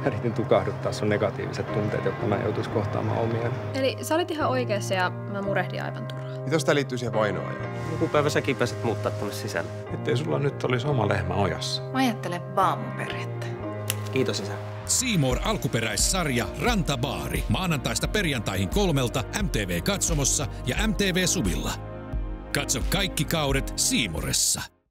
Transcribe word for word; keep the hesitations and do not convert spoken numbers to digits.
yritin tukahduttaa sun negatiiviset tunteet, jotta mä en joutuisi kohtaamaan omia. Eli sä olit ihan oikeassa ja mä murehdin aivan turhaan. Mitäs tää liittyy siihen vainoon? Joku päivä säkin pääset muuttaa tuonne sisälle. Ettei sulla nyt olisi oma lehmä ojassa. Mä ajattelen vaan mun perhettä. Kiitos isä. C More alkuperäissarja Rantabaari. Maanantaista perjantaihin kolmelta M T V Katsomossa ja M T V Subilla. Katso kaikki kaudet C Moressa.